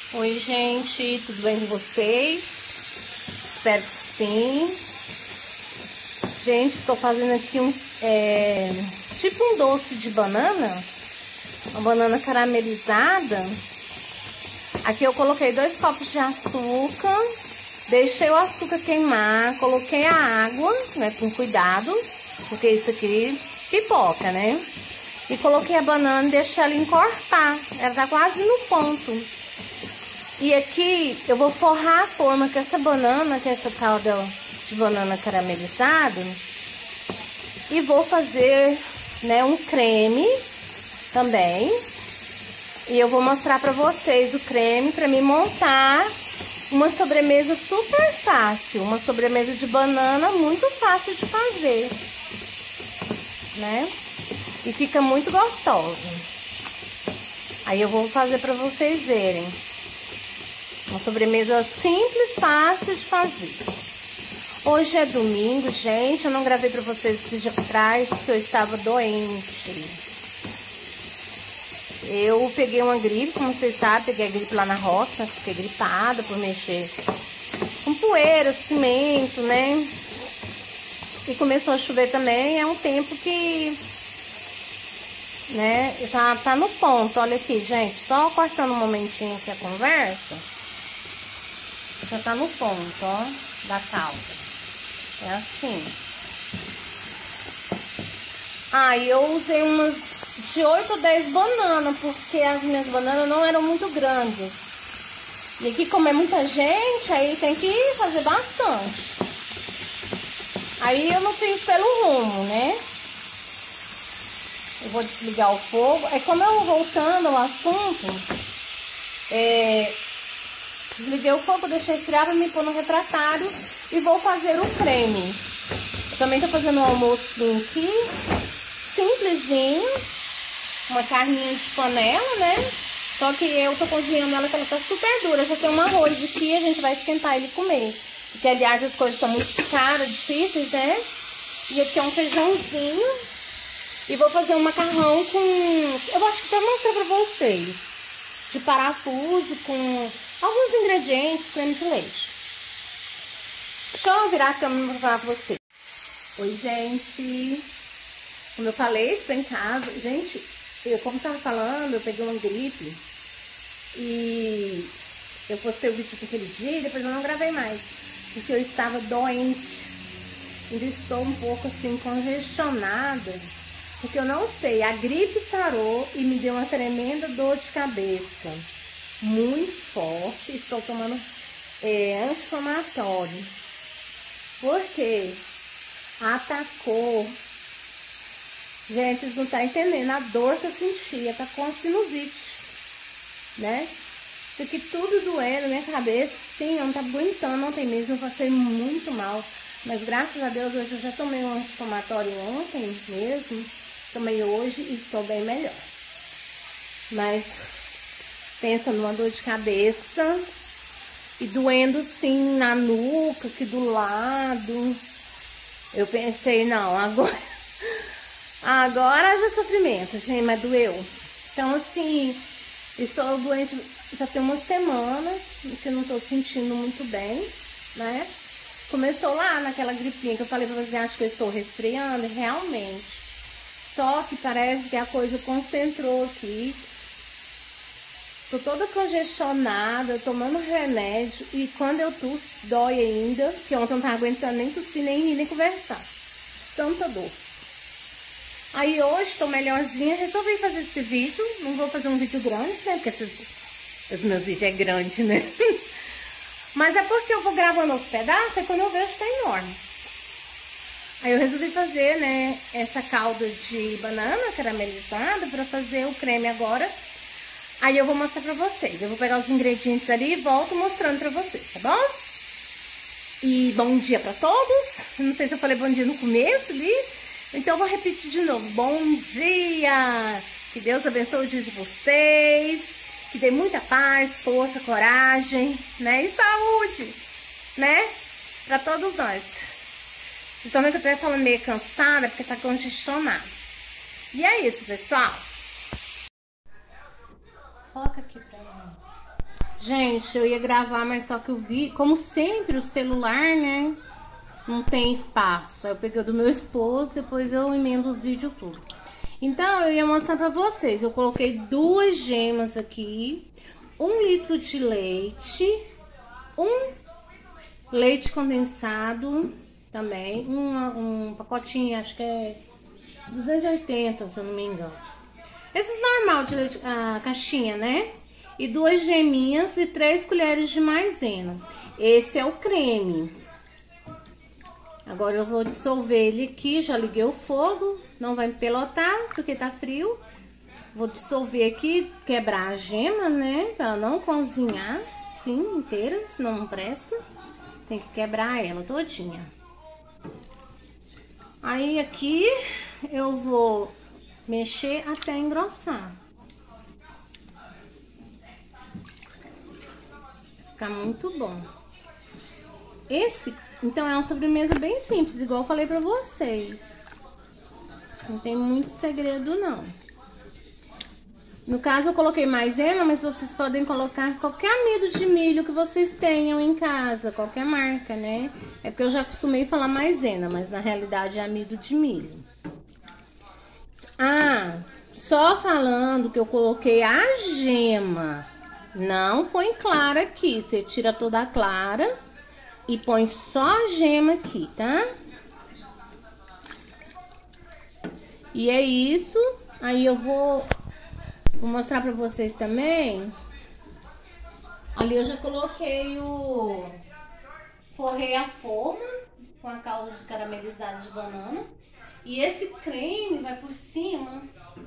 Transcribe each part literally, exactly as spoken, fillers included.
Oi, gente, tudo bem com vocês? Espero que sim. Gente, estou fazendo aqui um é, tipo um doce de banana, uma banana caramelizada. Aqui eu coloquei dois copos de açúcar, deixei o açúcar queimar, coloquei a água, né, com cuidado, porque isso aqui pipoca, né? E coloquei a banana e deixei ela encorpar, ela tá quase no ponto. E aqui eu vou forrar a forma com essa banana, com essa calda de banana caramelizada. E vou fazer, né, um creme também. E eu vou mostrar pra vocês o creme pra mim montar uma sobremesa super fácil. Uma sobremesa de banana muito fácil de fazer, né? E fica muito gostosa. Aí eu vou fazer pra vocês verem. Uma sobremesa simples, fácil de fazer. Hoje é domingo, gente. Eu não gravei pra vocês esses dias atrás porque eu estava doente. Eu peguei uma gripe, como vocês sabem, peguei a gripe lá na roça, né? Fiquei gripada por mexer com poeira, cimento, né? E começou a chover também. É um tempo que, né, já tá no ponto. Olha aqui, gente, só cortando um momentinho aqui a conversa. Já tá no ponto, ó, da calda. É assim. Ah, e eu usei umas de oito ou dez bananas, porque as minhas bananas não eram muito grandes. E aqui, como é muita gente, aí tem que fazer bastante. Aí eu não fiz pelo rumo, né? Eu vou desligar o fogo. Aí, como eu voltando ao assunto, é... desliguei o fogo, deixei esfriar pra me pôr no refratário e vou fazer o creme. Eu também tô fazendo um almocinho aqui, simplesinho, uma carninha de panela, né? Só que eu tô cozinhando ela, que ela tá super dura. Já tem um arroz aqui, a gente vai esquentar ele e comer. Porque, aliás, as coisas estão muito caras, difíceis, né? E aqui é um feijãozinho. E vou fazer um macarrão com... eu acho que até mostrar pra vocês. De parafuso, com alguns ingredientes, creme de leite. Deixa eu virar a câmera pra falar pra vocês. Oi, gente. Como eu falei, estou em casa. Gente, eu, como tava falando, eu peguei uma gripe. E eu postei o vídeo naquele dia e depois eu não gravei mais. Porque eu estava doente. Ainda estou um pouco assim, congestionada. Porque eu não sei, a gripe sarou e me deu uma tremenda dor de cabeça. Muito forte. Estou tomando é, anti-inflamatório. Porque atacou. Gente, vocês não estão entendendo a dor que eu sentia. Tá com sinusite, né? Isso aqui tudo doendo, minha cabeça. Sim, eu não tá aguentando, não tem mesmo. Eu passei muito mal. Mas graças a Deus, hoje eu já tomei um anti-inflamatório ontem mesmo. Tomei hoje e estou bem melhor. Mas pensa numa dor de cabeça e doendo sim na nuca, aqui do lado. Eu pensei, não, agora agora já é sofrimento, gente, mas doeu. Então assim, estou doente já tem uma semana, que eu não estou sentindo muito bem, né? Começou lá naquela gripinha que eu falei pra vocês, acho que eu estou resfriando, realmente. Só que parece que a coisa concentrou aqui. Tô toda congestionada, tomando remédio. E quando eu tuço, dói ainda. Porque ontem eu não tava aguentando nem tossir, nem rir, nem conversar. De tanta dor. Aí hoje, tô melhorzinha. Resolvi fazer esse vídeo. Não vou fazer um vídeo grande, né? Porque esses, os meus vídeos é grande, né? Mas é porque eu vou gravando aos pedaços. E quando eu vejo, tá enorme. Aí eu resolvi fazer, né, essa calda de banana caramelizada pra fazer o creme agora. Aí eu vou mostrar pra vocês. Eu vou pegar os ingredientes ali e volto mostrando pra vocês, tá bom? E bom dia pra todos. Não sei se eu falei bom dia no começo ali. Então eu vou repetir de novo. Bom dia! Que Deus abençoe o dia de vocês. Que dê muita paz, força, coragem, né? E saúde, né? Pra todos nós. Vocês estão vendo que eu tô até falando meio cansada, porque tá congestionado. E é isso, pessoal. Foca aqui pra mim. Gente, eu ia gravar, mas só que eu vi, como sempre, o celular, né, não tem espaço. Aí eu peguei do meu esposo, depois eu emendo os vídeos tudo. Então, eu ia mostrar pra vocês. Eu coloquei duas gemas aqui, um litro de leite, um leite condensado também, um, um pacotinho, acho que é duzentos e oitenta, se eu não me engano. Esses normal de leite, a caixinha, né? E duas geminhas e três colheres de maisena. Esse é o creme. Agora eu vou dissolver ele aqui, já liguei o fogo, não vai empelotar porque tá frio. Vou dissolver aqui, quebrar a gema, né? Pra não cozinhar, sim, inteira, senão não presta. Tem que quebrar ela todinha. Aí aqui eu vou mexer até engrossar. Fica muito bom. Esse, então, é uma sobremesa bem simples, igual eu falei pra vocês. Não tem muito segredo, não. No caso, eu coloquei maisena, mas vocês podem colocar qualquer amido de milho que vocês tenham em casa, qualquer marca, né? É porque eu já acostumei falar maisena, mas na realidade é amido de milho. Ah, só falando que eu coloquei a gema. Não põe clara aqui, você tira toda a clara e põe só a gema aqui, tá? E é isso. Aí eu vou, vou mostrar pra vocês também. Ali eu já coloquei o... Forrei a forma com a calda de caramelizado de banana. E esse creme vai por cima.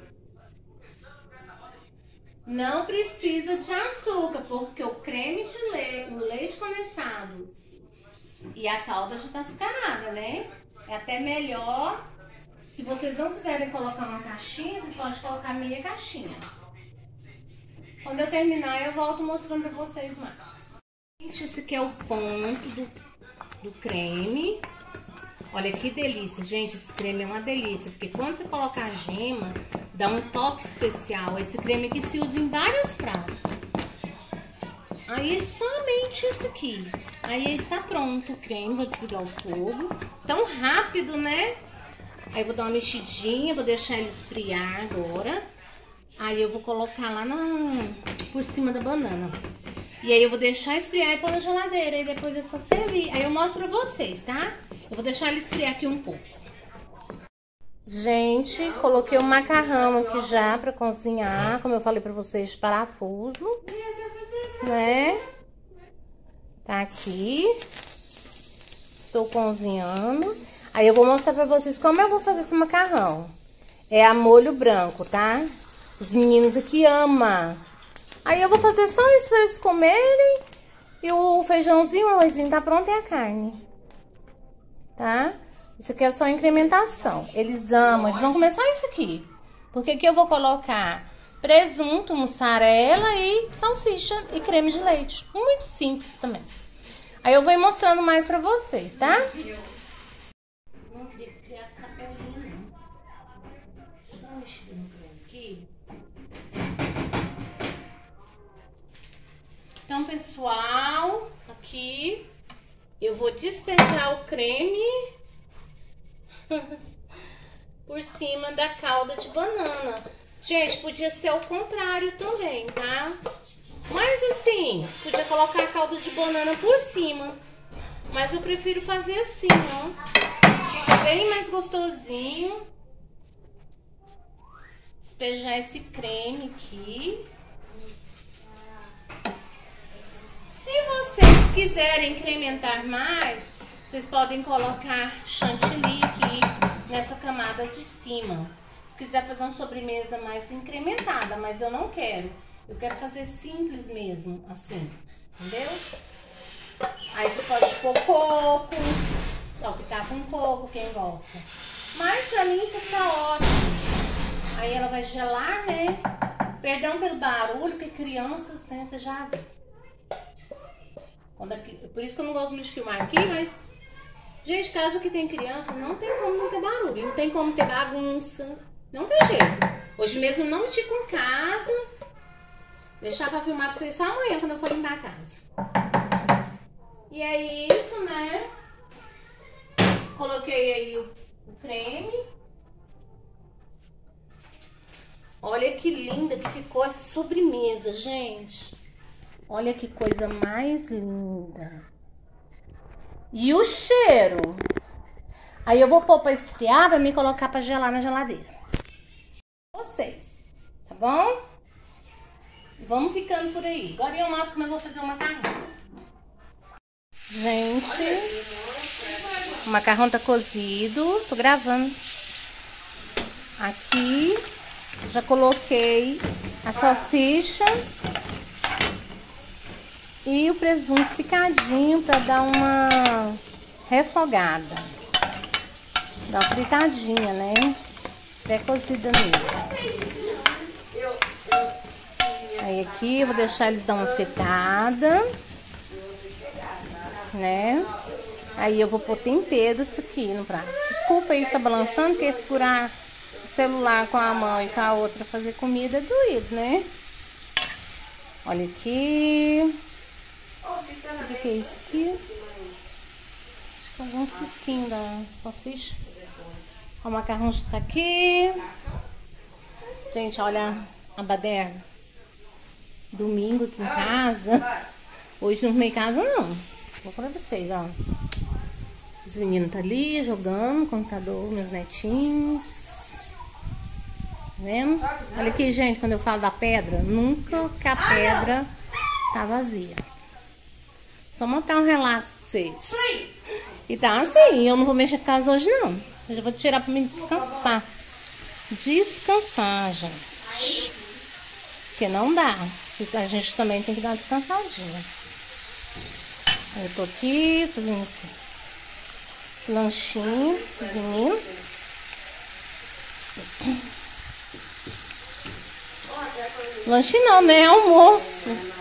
Não precisa de açúcar, porque o creme de leite, o leite condensado e a calda já tá açucarada, né? É até melhor. Se vocês não quiserem colocar uma caixinha, vocês podem colocar meia caixinha. Quando eu terminar, eu volto mostrando pra vocês mais. Gente, esse aqui é o ponto do, do creme. Olha que delícia, gente, esse creme é uma delícia, porque quando você coloca a gema, dá um toque especial. Esse creme aqui se usa em vários pratos. Aí somente esse aqui. Aí está pronto o creme, vou desligar o fogo. Tão rápido, né? Aí eu vou dar uma mexidinha, vou deixar ele esfriar agora. Aí eu vou colocar lá na, por cima da banana. E aí eu vou deixar esfriar e pôr na geladeira. E depois é só servir. Aí eu mostro pra vocês, tá? Eu vou deixar ele esfriar aqui um pouco. Gente, coloquei o macarrão aqui já pra cozinhar. Como eu falei pra vocês, de parafuso. Né? Tá aqui. Estou cozinhando. Aí eu vou mostrar pra vocês como eu vou fazer esse macarrão. É a molho branco, tá? Os meninos aqui amam. Aí eu vou fazer só isso pra eles comerem. E o feijãozinho, o arrozinho tá pronto e a carne. Tá? Isso aqui é só incrementação. Eles amam, eles vão comer só isso aqui. Porque aqui eu vou colocar presunto, mussarela e salsicha e creme de leite. Muito simples também. Aí eu vou ir mostrando mais pra vocês, tá? Não queria criar essa pelinha, não. Deixa eu mexer no creme aqui. Então, pessoal, aqui eu vou despejar o creme por cima da calda de banana. Gente, podia ser o contrário também, tá? Mas assim, podia colocar a calda de banana por cima. Mas eu prefiro fazer assim, ó. Fica bem mais gostosinho. Despejar esse creme aqui. Se vocês quiserem incrementar mais, vocês podem colocar chantilly aqui nessa camada de cima. Se quiser fazer uma sobremesa mais incrementada, mas eu não quero. Eu quero fazer simples mesmo, assim, entendeu? Aí você pode pôr coco, salpicar com coco, quem gosta. Mas pra mim isso fica ótimo. Aí ela vai gelar, né? Perdão pelo barulho, porque crianças, né, você já viu. Quando aqui, por isso que eu não gosto muito de filmar aqui, mas... Gente, casa que tem criança, não tem como não ter barulho, não tem como ter bagunça, não tem jeito. Hoje mesmo não mexi com casa, Deixar pra filmar pra vocês só amanhã, quando eu for limpar a casa. E é isso, né? Coloquei aí o, o creme. Olha que linda que ficou essa sobremesa, gente. Olha que coisa mais linda. E o cheiro. Aí eu vou pôr pra esfriar, pra me colocar pra gelar na geladeira. Vocês, tá bom? Vamos ficando por aí. Agora eu mostro como eu vou fazer o macarrão. Gente, o macarrão tá cozido. Tô gravando. Aqui, já coloquei a salsicha e o presunto picadinho pra dar uma refogada. Dar uma fritadinha, né? Pré-cozida nele. Aí aqui eu vou deixar ele dar uma fritada, né? Aí eu vou pôr temperos aqui no prato. Desculpa aí, tá balançando, porque segurar o celular com a mão e com a outra fazer comida é doído, né? Olha aqui. O que é isso aqui? Acho que é algum cisquinho da salsicha. O macarrão já tá aqui. Gente, olha a baderna. Domingo aqui em casa. Hoje não arrumei casa, não. Vou falar pra vocês, ó. Os meninos tá ali jogando no computador, meus netinhos. Tá vendo? Olha aqui, gente, quando eu falo da pedra, nunca que a pedra tá vazia. Só montar um relax pra vocês. E tá assim, eu não vou mexer com a casa hoje, não. Eu já vou tirar pra mim descansar. Descansar, gente. Porque não dá. A gente também tem que dar uma descansadinha. Eu tô aqui fazendo esse, esse lanchinho, esses meninos. Lanchinho não, né? Almoço.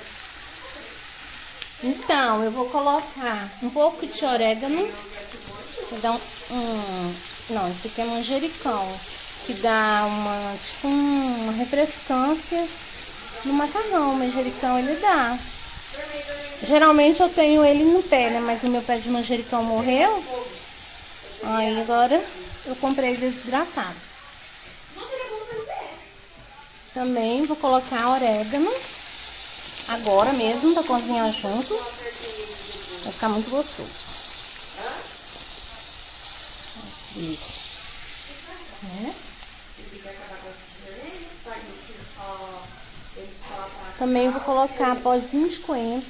Então, eu vou colocar um pouco de orégano. Vou dar um, um... Não, esse aqui é manjericão. Que dá uma, tipo, uma refrescância no macarrão. O manjericão ele dá. Geralmente eu tenho ele no pé, né? Mas o meu pé de manjericão morreu. Aí agora eu comprei desidratado. Também vou colocar orégano. Agora mesmo, pra cozinhar junto. Vai ficar muito gostoso. Isso. É. Também vou colocar pozinho de coentro.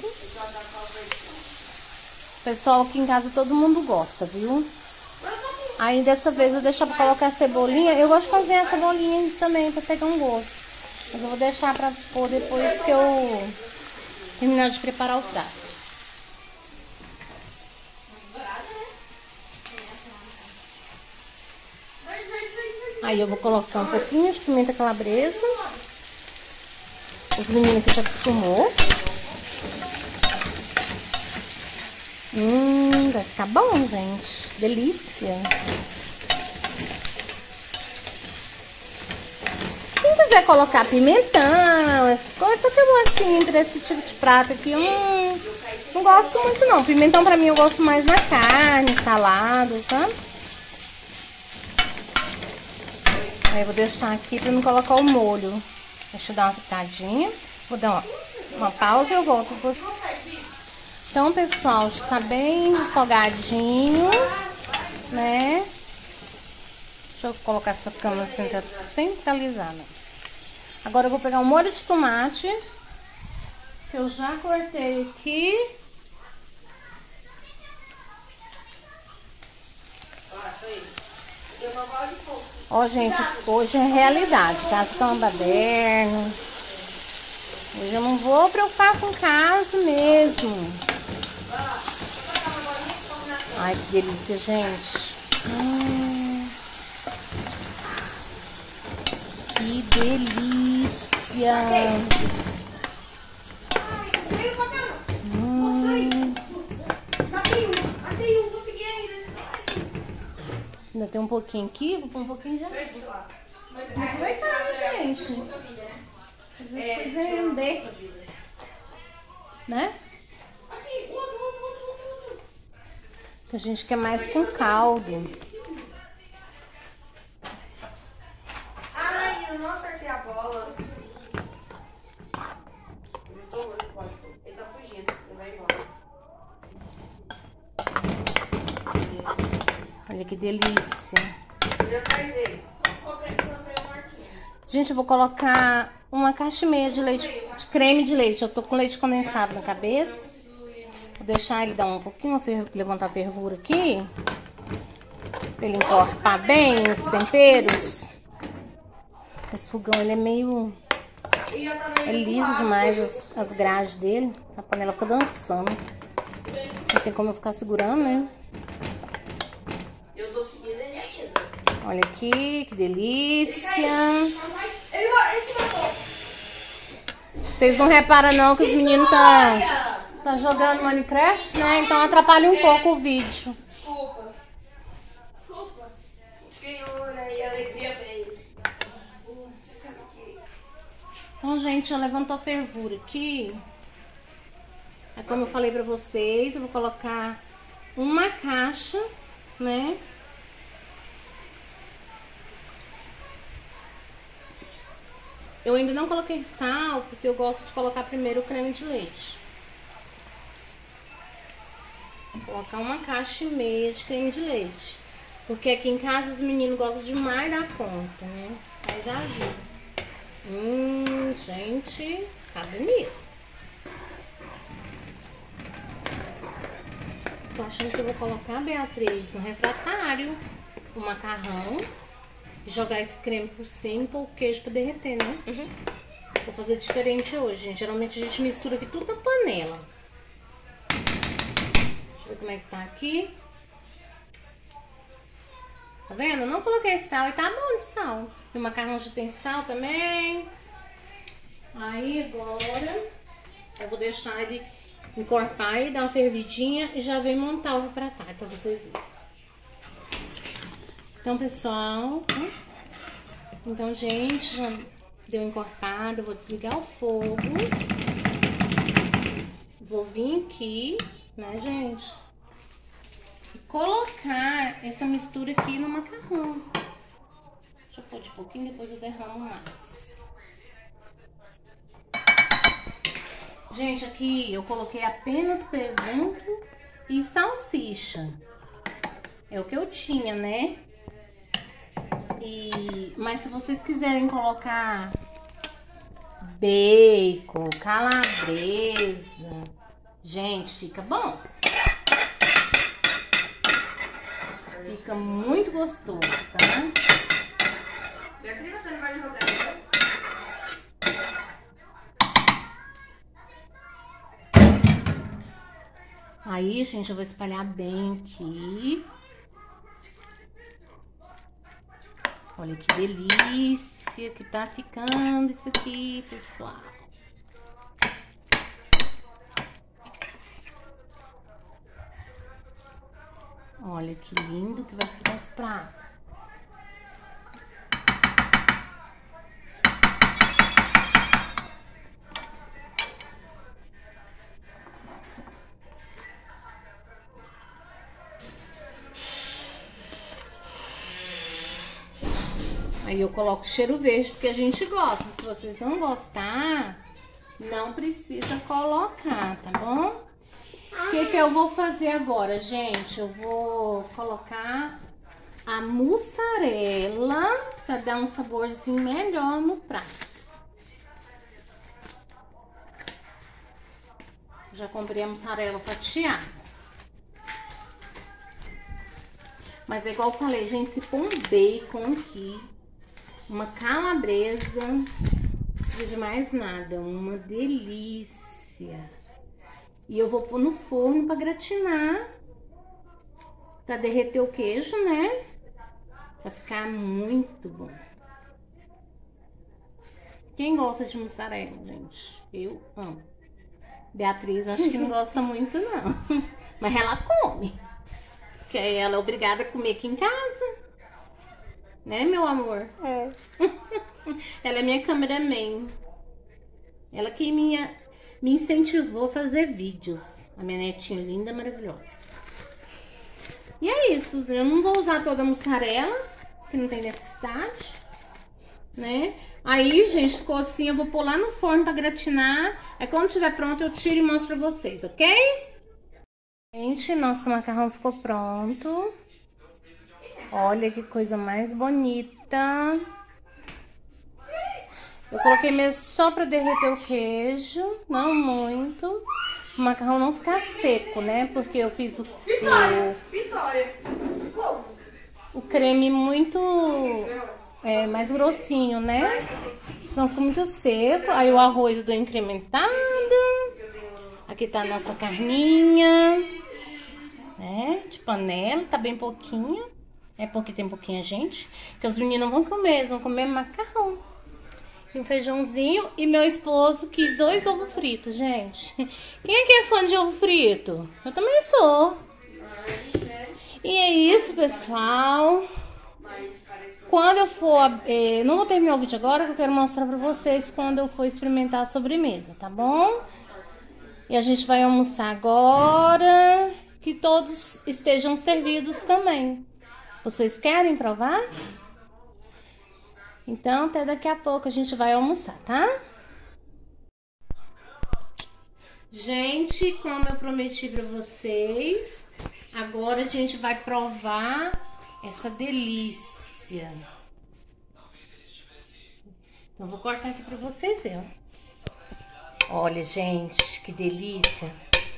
Pessoal, aqui em casa todo mundo gosta, viu? Aí dessa vez eu vou deixar pra colocar a cebolinha. Eu gosto de cozinhar a cebolinha também pra pegar um gosto. Mas eu vou deixar pra pôr depois que eu terminar de preparar o prato. Aí eu vou colocar um pouquinho de pimenta calabresa. Os meninos que já acostumou. Hum, vai ficar bom, gente. Delícia. Quem quiser colocar pimentão, essas coisas, que eu vou assim, pra esse tipo de prato aqui, eu não, não gosto muito não. Pimentão pra mim eu gosto mais na carne, salada, sabe? Aí eu vou deixar aqui pra não colocar o molho. Deixa eu dar uma fritadinha. Vou dar uma, uma pausa e eu volto. Então, pessoal, já tá bem afogadinho, né? Deixa eu colocar essa câmera centralizada. Agora eu vou pegar um molho de tomate, que eu já cortei aqui. Ó, gente, hoje é realidade, tá? Tá uma baderna. Hoje eu não vou preocupar com casa mesmo. Ai, que delícia, gente. Hum, que delícia. Hum. Ainda tem um pouquinho aqui, vou pôr um pouquinho já. Mas vai estar, gente. Às vezes fazer, né? A gente quer mais com caldo. Ai, eu não acertei a bola. Ele tá fugindo, ele vai embora. Olha que delícia. Ele atrás dele. Gente, eu vou colocar uma caixa e meia de leite, de creme de leite. Eu tô com leite condensado na cabeça. Vou deixar ele dar um pouquinho, levantar a fervura aqui. Pra ele encorpar bem os temperos. Esse fogão, ele é meio... É liso demais as, as grades dele. A panela fica dançando. Não tem como eu ficar segurando, né? Eu tô seguindo ele ainda. Olha aqui, que delícia. Ele se matou. Vocês não reparam não que os meninos tá, tá jogando Minecraft, né? Então atrapalha um pouco o vídeo. Desculpa. Desculpa. Ganhou, né? E a alegria veio. Então, gente, já levantou a fervura aqui. É como eu falei pra vocês, eu vou colocar uma caixa, né? Eu ainda não coloquei sal, porque eu gosto de colocar primeiro o creme de leite. Vou colocar uma caixa e meia de creme de leite. Porque aqui em casa os meninos gostam demais da conta, né? Aí já viu. Hum, gente, tá bonito. Tô achando que eu vou colocar, Beatriz, no refratário o macarrão. Jogar esse creme por cima e pôr o queijo pra derreter, né? Uhum. Vou fazer diferente hoje, gente. Geralmente a gente mistura aqui tudo na panela. Deixa eu ver como é que tá aqui. Tá vendo? Eu não coloquei sal e tá bom de sal. E o macarrão já tem sal também. Aí agora eu vou deixar ele encorpar e dar uma fervidinha e já venho montar o refratário pra vocês verem. Então, pessoal, então, gente, já deu encorpado, eu vou desligar o fogo. Vou vir aqui, né, gente? E colocar essa mistura aqui no macarrão. Deixa eu pôr de pouquinho, depois eu derramo mais. Gente, aqui eu coloquei apenas presunto e salsicha. É o que eu tinha, né? E, mas se vocês quiserem colocar bacon, calabresa, gente, fica bom. Fica muito gostoso, tá? Beatriz, você não vai jogar isso? Aí, gente, eu vou espalhar bem aqui. Olha que delícia que tá ficando isso aqui, pessoal. Olha que lindo que vai ficar esse prato. Aí eu coloco cheiro verde, porque a gente gosta. Se vocês não gostar, não precisa colocar, tá bom? O que que eu vou fazer agora, gente? Eu vou colocar a mussarela pra dar um saborzinho melhor no prato. Já comprei a mussarela fatiada. Mas é igual eu falei, gente, se pôr um bacon aqui, uma calabresa, não precisa de mais nada, uma delícia. E eu vou pôr no forno pra gratinar, pra derreter o queijo, né? Pra ficar muito bom. Quem gosta de mussarela, gente? Eu amo. Beatriz acho que não gosta muito, não. Mas ela come. Porque ela é obrigada a comer aqui em casa. Né, meu amor? É. Ela é minha cameraman. Ela que me, me incentivou a fazer vídeos. A minha netinha linda, maravilhosa. E é isso. Eu não vou usar toda a mussarela, que não tem necessidade, né? Aí, gente, ficou assim. Eu vou pôr lá no forno pra gratinar. Aí, quando tiver pronto, eu tiro e mostro pra vocês, ok? Gente, nosso macarrão ficou pronto. Olha que coisa mais bonita. Eu coloquei mesmo só pra derreter o queijo, não muito. O macarrão não ficar seco, né? Porque eu fiz o, o, o creme muito é, mais grossinho, né? Senão fica muito seco. Aí o arroz eu dou incrementado. Aqui tá a nossa carninha, né? De panela, tá bem pouquinha. É porque tem pouquinha gente. Porque os meninos vão comer, eles vão comer macarrão. E um feijãozinho. E meu esposo quis dois ovos fritos, gente. Quem aqui é fã de ovo frito? Eu também sou. E é isso, pessoal. Quando eu for... Eh, não vou terminar o vídeo agora, que eu quero mostrar pra vocês quando eu for experimentar a sobremesa, tá bom? E a gente vai almoçar agora. Que todos estejam servidos também. Vocês querem provar? Então, até daqui a pouco a gente vai almoçar, tá? Gente, como eu prometi pra vocês, agora a gente vai provar essa delícia. Então, vou cortar aqui pra vocês verem. Olha, gente, que delícia.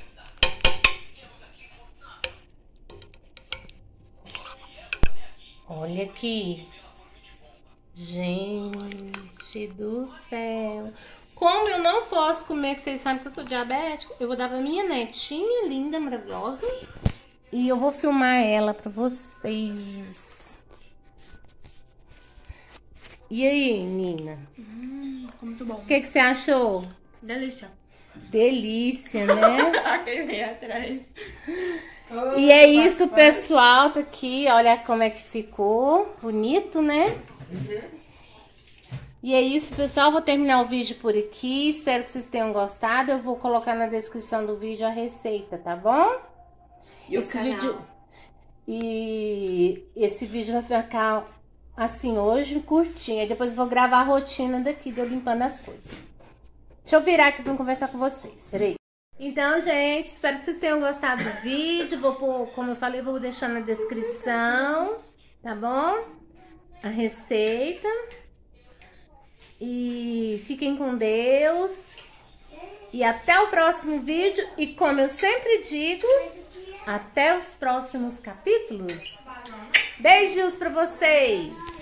Olha aqui. Gente do céu. Como eu não posso comer, que vocês sabem que eu sou diabética, eu vou dar pra minha netinha linda, maravilhosa. E eu vou filmar ela pra vocês. E aí, Nina? Hum, muito bom. O que, que você achou? Delícia. Delícia, né? Aquele vem atrás. Oh, e é isso, pessoal. Tá aqui, olha como é que ficou. Bonito, né? Uhum. E é isso, pessoal. Vou terminar o vídeo por aqui. Espero que vocês tenham gostado. Eu vou colocar na descrição do vídeo a receita, tá bom? E esse o vídeo E esse vídeo vai ficar assim hoje, curtinho. Aí depois eu vou gravar a rotina daqui de eu limpando as coisas. Deixa eu virar aqui pra conversar com vocês. Peraí. Então, gente, espero que vocês tenham gostado do vídeo. Vou pôr, como eu falei, vou deixar na descrição, tá bom? A receita. E fiquem com Deus. E até o próximo vídeo. E como eu sempre digo, até os próximos capítulos. Beijos pra vocês!